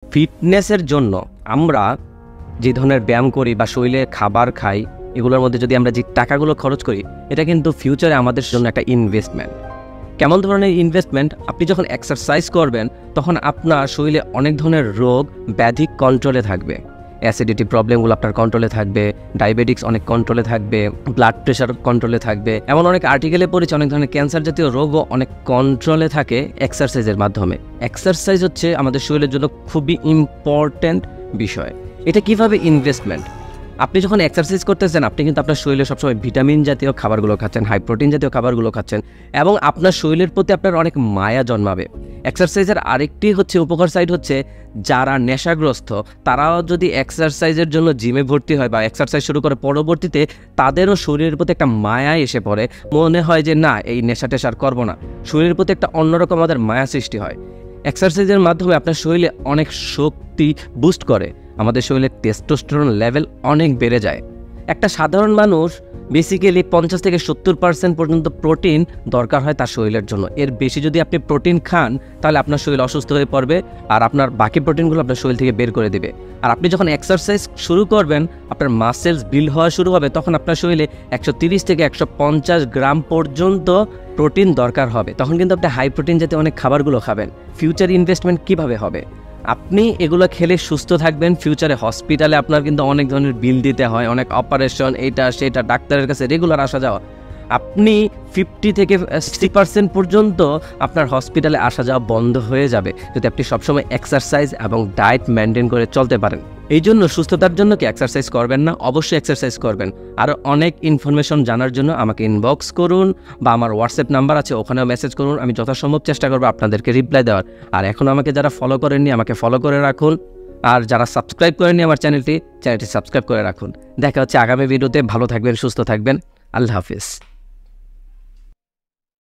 ফিটনেসের জন্য আমরা যে ধরনের ব্যায়াম করি বা শরীরে খাবার খাই, এগুলোর মধ্যে যদি আমরা যে টাকাগুলো খরচ করি, এটা কিন্তু ফিউচারে আমাদের জন্য একটা ইনভেস্টমেন্ট। কেমন ধরনের ইনভেস্টমেন্ট? আপনি যখন এক্সারসাইজ করবেন তখন আপনার শরীরে অনেক ধরনের রোগ ব্যাধি কন্ট্রোলে থাকবে। অ্যাসিডিটি প্রবলেমগুলো আপনার কন্ট্রোলে থাকবে, ডায়াবেটিক্স অনেক কন্ট্রোলে থাকবে, ব্লাড প্রেশার কন্ট্রোলে থাকবে। এমন অনেক আর্টিকেলে পড়েছে অনেক ধরনের ক্যান্সার জাতীয় রোগও অনেক কন্ট্রোলে থাকে এক্সারসাইজের মাধ্যমে। এক্সারসাইজ হচ্ছে আমাদের শরীরের জন্য খুবই ইম্পর্ট্যান্ট বিষয়। এটা কিভাবে ইনভেস্টমেন্ট? আপনি যখন এক্সারসাইজ করতেছেন, আপনি কিন্তু আপনার শরীরে সবসময় ভিটামিন জাতীয় খাবারগুলো খাচ্ছেন, হাই প্রোটিন জাতীয় খাবারগুলো খাচ্ছেন, এবং আপনার শরীরের প্রতি আপনার অনেক মায়া জন্মাবে। এক্সারসাইজের আরেকটি হচ্ছে উপকার সাইড হচ্ছে, যারা নেশাগ্রস্ত তারাও যদি এক্সারসাইজের জন্য জিমে ভর্তি হয় বা এক্সারসাইজ শুরু করে, পরবর্তীতে তাদেরও শরীরের প্রতি একটা মায়া এসে পড়ে, মনে হয় যে না, এই নেশা টেশা আর করবো না। শরীরের প্রতি একটা অন্যরকম আমাদের মায়া সৃষ্টি হয়। এক্সারসাইজের মাধ্যমে আপনার শরীরে অনেক শক্তি বুস্ট করে, আমাদের শরীরে টেস্টোস্টেরন লেভেল অনেক বেড়ে যায়। একটা সাধারণ মানুষ বেসিক্যালি 50 থেকে 70% পর্যন্ত প্রোটিন দরকার হয় তার শরীরের জন্য। এর বেশি যদি আপনি প্রোটিন খান তাহলে আপনার শরীর অসুস্থ হয়ে পড়বে, আর আপনার বাকি প্রোটিনগুলো আপনার শরীর থেকে বের করে দেবে। আর আপনি যখন এক্সারসাইজ শুরু করবেন, আপনার মাসেলস বিল্ড হওয়া শুরু হবে, তখন আপনার শরীরে 130 থেকে 150 গ্রাম পর্যন্ত প্রোটিন দরকার হবে। তখন কিন্তু আপনি হাই প্রোটিন জাতীয় অনেক খাবারগুলো খাবেন। ফিউচার ইনভেস্টমেন্ট কিভাবে হবে? আপনি এগুলো খেলে সুস্থ থাকবেন। ফিউচারে হসপিটালে আপনার কিন্তু অনেক ধরনের বিল দিতে হয়, অনেক অপারেশন, এটা সেটা, ডাক্তারের কাছে রেগুলার আসা যাওয়া। আপনি 50 থেকে 60% পর্যন্ত আপনার হসপিটালে আসা যাওয়া বন্ধ হয়ে যাবে যদি আপনি সবসময় এক্সারসাইজ এবং ডায়েট মেনটেন করে চলতে পারেন। এই জন্য সুস্থতার জন্য কি এক্সারসাইজ করবেন না? অবশ্যই এক্সারসাইজ করবেন। আরও অনেক ইনফরমেশন জানার জন্য আমাকে ইনবক্স করুন বা আমার হোয়াটসঅ্যাপ নাম্বার আছে, ওখানেও মেসেজ করুন। আমি যথাসম্ভব চেষ্টা করবো আপনাদেরকে রিপ্লাই দেওয়ার। আর এখনও আমাকে যারা ফলো করেননি, আমাকে ফলো করে রাখুন। আর যারা সাবস্ক্রাইব করেননি আমার চ্যানেলটি সাবস্ক্রাইব করে রাখুন। দেখা হচ্ছে আগামী ভিডিওতে। ভালো থাকবেন, সুস্থ থাকবেন। আল্লাহ হাফিজ।